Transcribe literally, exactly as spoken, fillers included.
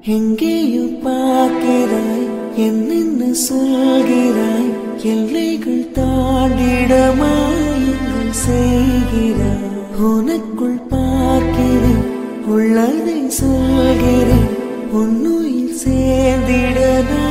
எங்கேயோ பார்க்கிறாய், என்னென்ன சொல்கிறாய், எல்லைகள் தாண்டிட மாயங்கள் செய்கிறாய். உனக்குள் பார்க்கிறேன், உள்ளதை சொல்கிறேன், உன்னுயிர் சேர்ந்திட